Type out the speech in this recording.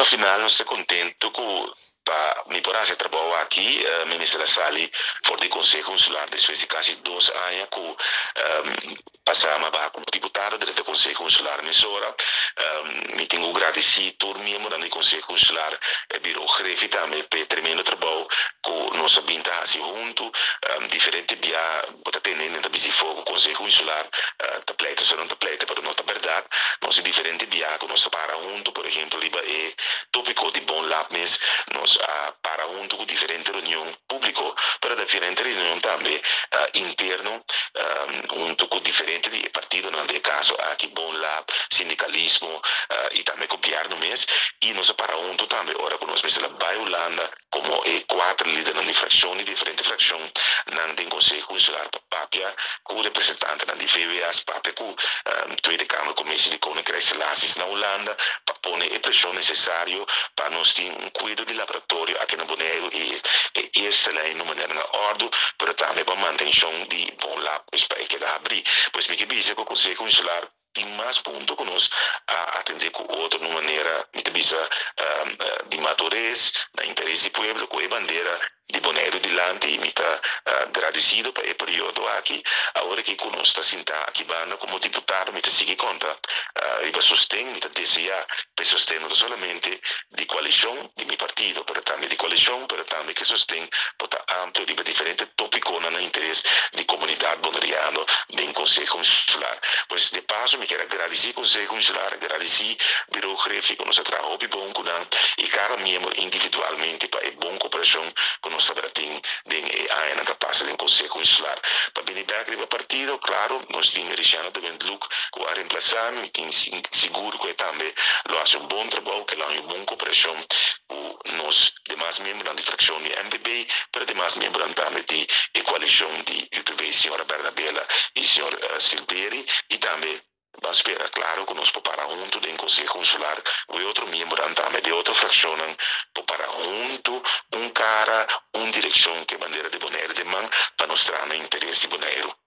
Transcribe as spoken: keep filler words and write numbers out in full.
no final nós estamos contentes com para me por esse trabalho aqui, uh, me nessa sala for de Conselho Consular, depois de quase dois anos com um, passamos a como deputado do Conselho Consular Missora, um, me tenho agradecido todo membro do Conselho Consular, e biro grefe também por tremendo trabalho com nossa binta assim junto, um, diferente via bota tendo da bisi fogo Conselho Consular, uh, ta pleita só não ta pleita, para não ta verdade, nós diferente via com nossa para junto, por exemplo, liba é tópico de bom lápis, nós uh, para junto com diferente reunião público, para diferente reunião também uh, interno, um, junto com diferente de partido, no caso aqui bom lab, sindicalismo uh, e também copiar no mês, e nós para junto também, ora com nós, mesela Bai Holanda, como é quatro líderes na fração, diferente fração, não tem Conselho Consular, papia, com representante na V W A, papia com um, Tweede Kamer, Commissie de Koninkrijkse Relaties na Holanda, para pôr a pressão necessária para nós ter um cuidado de laboratório aqui na Bonaire e, e eerste lijn de maneira na ordem, para também para manutenção de bom lab, para que dá abrir. Pois me que dizer que o Conselho Consular tem mais ponto que nós a atender com o outro de uma maneira, me bisa um, de madurez, da interesse do povo, com a bandeira de Bonaire de Lante, e me está uh, agradecido para o período aqui, agora que nós está sentado aqui banda como deputado, me está seguir conta, uh, e para sostém, me está desejar, para sostém não somente de coalição de meu partido, mas também de coalição, mas também que sostém, para amplo, de diferentes tópicos no interesse de comunidade bonariana, de Conselho Consular. Pois, de passo, me quero agradecer ao Conselho Consular, agradecer ao Biro Grefe, que nos trabalhou bom com e cada membro individualmente para a boa cooperação que nós sabemos bem a na capacidade do Conselho Consular. Para bem para o partido, claro, nós temos Richard também look com a reemplaçar, e tem seguro que também lo faz um bom trabalho, que lá uma boa cooperação com nós demais membros da fração de M B B, para demais membros também de coalição de U P B, senhora Bernabela e senhor uh, Silveri, e também mas espera, claro, que nós para junto do Conselho Consular, o outro membro também de outra fração, para junto, um cara, uma direção que é bandeira de Bonaire de man, para mostrar o interesse de Bonaire.